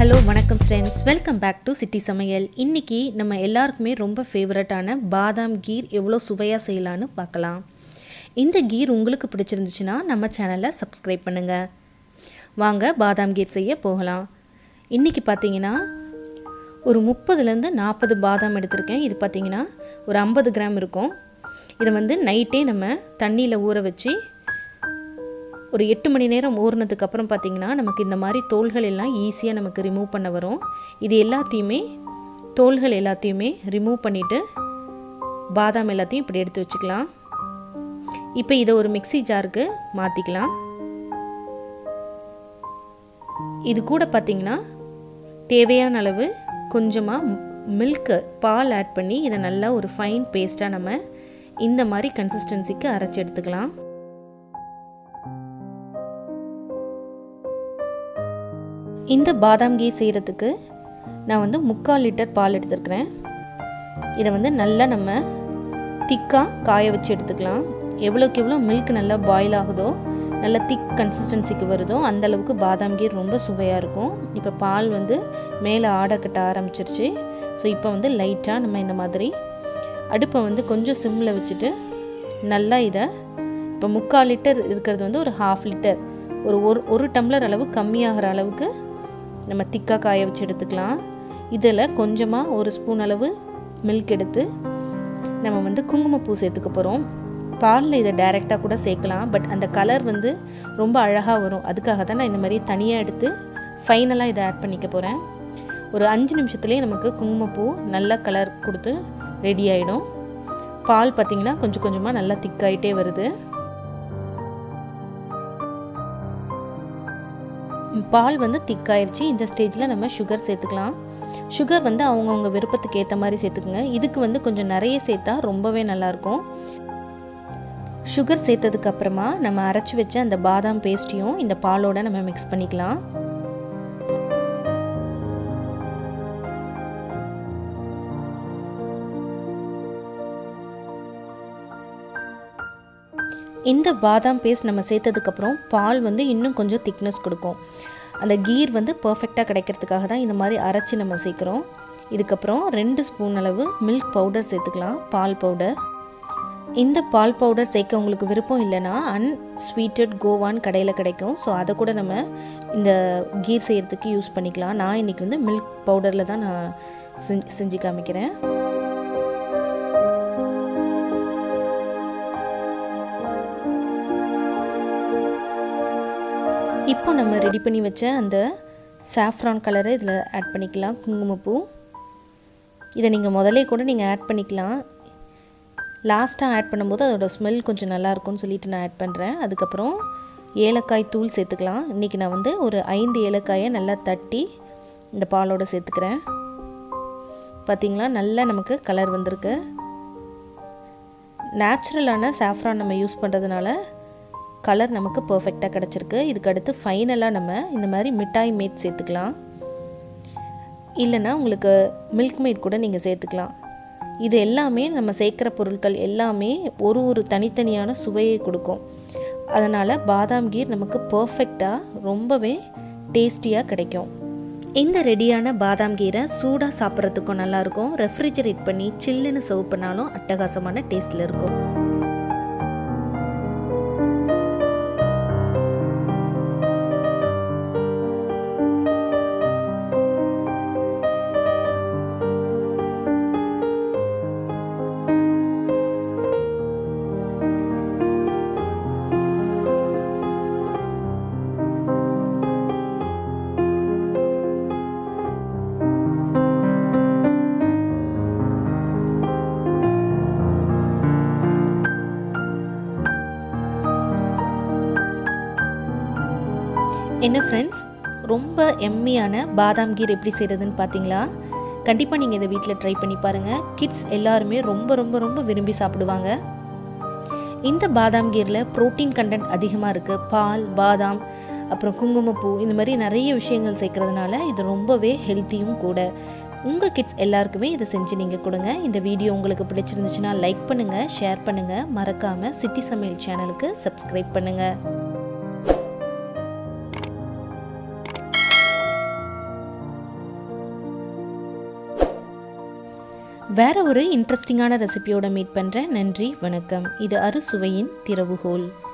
Hello வணக்கம் friends, welcome back to city சமையல். இன்றைக்கி நம்ம எல்லாருக்குமே ரொம்ப ஃபேவரட்டான பாதாம் கீர் எவ்வளோ சுவையாக செய்யலான்னு பார்க்கலாம். இந்த கீர் உங்களுக்கு பிடிச்சிருந்துச்சுன்னா நம்ம சேனலை சப்ஸ்கிரைப் பண்ணுங்கள். வாங்க பாதாம் கீர் செய்ய போகலாம். இன்றைக்கி பார்த்தீங்கன்னா ஒரு 30லேருந்து 40 பாதாம் எடுத்திருக்கேன். இது பார்த்திங்கன்னா ஒரு 50 கிராம் இருக்கும். இதை நைட்டே நம்ம தண்ணியில் ஊற வச்சு ஒரு 8 மணி நேரம் ஊறினதுக்கப்புறம் பார்த்திங்கன்னா நமக்கு இந்த மாதிரி தோல்கள் எல்லாம் ஈஸியாக நமக்கு ரிமூவ் பண்ண வரும். இது எல்லாத்தையுமே தோல்கள் எல்லாத்தையுமே ரிமூவ் பண்ணிவிட்டு பாதாம் எல்லாத்தையும் இப்படி எடுத்து வச்சுக்கலாம். இப்போ இதை ஒரு மிக்ஸி ஜாருக்கு மாற்றிக்கலாம். இது கூட பார்த்திங்கன்னா தேவையான அளவு கொஞ்சமாக மில்க்கு பால் ஆட் பண்ணி இதை நல்லா ஒரு ஃபைன் பேஸ்ட்டாக நம்ம இந்த மாதிரி கன்சிஸ்டன்சிக்கு அரைச்சி எடுத்துக்கலாம். இந்த பாதாம் கீ செய்கிறதுக்கு நான் 3/4 லிட்டர் பால் எடுத்துருக்கிறேன். இதை நல்லா நம்ம திக்காக காய வச்சு எடுத்துக்கலாம். எவ்வளோக்கு எவ்வளோ மில்க் நல்லா பாயில் ஆகுதோ, நல்லா திக் கன்சிஸ்டன்சிக்கு வருதோ அந்தளவுக்கு பாதாம் கீர் ரொம்ப சுவையாக இருக்கும். இப்போ பால் மேலே ஆடை கட்ட ஆரம்பிச்சிருச்சு. ஸோ இப்போ லைட்டாக நம்ம இந்த மாதிரி அடுப்பை கொஞ்சம் சிம்மில் வச்சுட்டு நல்லா இதை இப்போ 3/4 லிட்டர் இருக்கிறது ஒரு 1/2 லிட்டர் ஒரு டம்ளர் அளவு கம்மியாகிற அளவுக்கு நம்ம திக்காக காய வச்சு எடுத்துக்கலாம். இதில் கொஞ்சமாக ஒரு ஸ்பூன் அளவு மில்க் எடுத்து நம்ம குங்குமப்பூ சேர்த்துக்க போகிறோம். பாலில் இதை டைரெக்டாக கூட சேர்க்கலாம். பட் அந்த கலர் ரொம்ப அழகாக வரும். அதுக்காக தான் நான் இந்த மாதிரி தனியாக எடுத்து ஃபைனலாக இதை ஆட் பண்ணிக்க போகிறேன். ஒரு 5 நிமிஷத்துலேயே நமக்கு குங்குமப்பூ நல்ல கலர் கொடுத்து ரெடி ஆகிடும். பால் பார்த்திங்கன்னா கொஞ்சம் கொஞ்சமாக நல்லா திக்காயிட்டே வருது. பால் திக்காயிருச்சு. இந்த ஸ்டேஜில் நம்ம சுகர் சேர்த்துக்கலாம். சுகர் அவங்கவுங்க விருப்பத்துக்கு ஏற்ற மாதிரி சேர்த்துக்குங்க. இதுக்கு கொஞ்சம் நிறைய சேர்த்தா ரொம்பவே நல்லாயிருக்கும். சுகர் சேர்த்ததுக்கு அப்புறமா நம்ம அரைச்சி வச்ச அந்த பாதாம் பேஸ்ட்டையும் இந்த பாலோட நம்ம மிக்ஸ் பண்ணிக்கலாம். இந்த பாதாம் பேஸ்ட் நம்ம சேர்த்ததுக்கப்புறம் பால் இன்னும் கொஞ்சம் திக்னஸ் கொடுக்கும். அந்த கீர் பர்ஃபெக்டாக கிடைக்கிறதுக்காக தான் இந்த மாதிரி அரைச்சி நம்ம சேர்க்குறோம். இதுக்கப்புறம் 2 ஸ்பூன் அளவு மில்க் பவுடர் சேர்த்துக்கலாம், பால் பவுடர். இந்த பால் பவுடர் சேர்க்க உங்களுக்கு விருப்பம் இல்லைன்னா அன்ஸ்வீட்டட் கோவான் கடையில் கிடைக்கும். ஸோ அதை கூட நம்ம இந்த கீர் செய்கிறதுக்கு யூஸ் பண்ணிக்கலாம். நான் இன்றைக்கி மில்க் பவுடரில் தான் நான் செஞ்சு காமிக்கிறேன். இப்போ நம்ம ரெடி பண்ணி வச்ச அந்த சாஃப்ரான் கலரை இதில் ஆட் பண்ணிக்கலாம், குங்குமப்பூ. இதை நீங்கள் முதலே கூட நீங்கள் ஆட் பண்ணிக்கலாம். லாஸ்ட்டாக ஆட் பண்ணும்போது அதோடய ஸ்மெல் கொஞ்சம் நல்லாயிருக்கும்னு சொல்லிட்டு நான் ஆட் பண்ணுறேன். அதுக்கப்புறம் ஏலக்காய் தூள் சேர்த்துக்கலாம். இன்றைக்கி நான் ஒரு 5 ஏலக்காயை நல்லா தட்டி இந்த பாலோடு சேர்த்துக்கிறேன். பார்த்திங்களா, நல்லா நமக்கு கலர் வந்திருக்கு. நேச்சுரலான சாஃப்ரான் நம்ம யூஸ் பண்ணுறதுனால கலர் நமக்கு பர்ஃபெக்டாக கிடச்சிருக்கு. இதுக்கு அடுத்து ஃபைனலாக நம்ம இந்த மாதிரி மிட்டாய் மேட் சேர்த்துக்கலாம். இல்லைன்னா உங்களுக்கு மில்க் மேட் கூட நீங்கள் சேர்த்துக்கலாம். இது எல்லாமே நம்ம சேர்க்குற பொருட்கள் எல்லாமே ஒரு தனித்தனியான சுவையை கொடுக்கும். அதனால் பாதாம் கீர் நமக்கு பர்ஃபெக்டாக ரொம்பவே டேஸ்டியாக கிடைக்கும். இந்த ரெடியான பாதாம் கீரை சூடாக சாப்பிட்றதுக்கும் நல்லாயிருக்கும். ரெஃப்ரிஜரேட் பண்ணி சில்லுன்னு சர்வ் பண்ணாலும் அட்டகாசமான டேஸ்ட்டில் இருக்கும். என்ன ஃப்ரெண்ட்ஸ், ரொம்ப எம்மியான பாதாம் கீர் எப்படி செய்கிறதுன்னு பார்த்தீங்களா? கண்டிப்பாக நீங்கள் இதை வீட்டில் ட்ரை பண்ணி பாருங்கள். கிட்ஸ் எல்லாருமே ரொம்ப ரொம்ப ரொம்ப விரும்பி சாப்பிடுவாங்க. இந்த பாதாம் கீரில் ப்ரோட்டீன் கண்டென்ட் அதிகமாக இருக்குது. பால், பாதாம், அப்புறம் குங்குமப்பூ, இந்த மாதிரி நிறைய விஷயங்கள் சேர்க்கறதுனால இது ரொம்பவே ஹெல்த்தியும் கூட. உங்கள் கிட்ஸ் எல்லாருக்குமே இதை செஞ்சு நீங்கள் கொடுங்க. இந்த வீடியோ உங்களுக்கு பிடிச்சிருந்துச்சுன்னா லைக் பண்ணுங்கள், ஷேர் பண்ணுங்கள். மறக்காமல் சிட்டி சமையல் சேனலுக்கு சப்ஸ்கிரைப் பண்ணுங்கள். வேற ஒரு இன்ட்ரெஸ்டிங்கான ரெசிபியோட மீட் பண்ணுறேன். நன்றி, வணக்கம். இது அறுசுவையின் திறவுகோல்.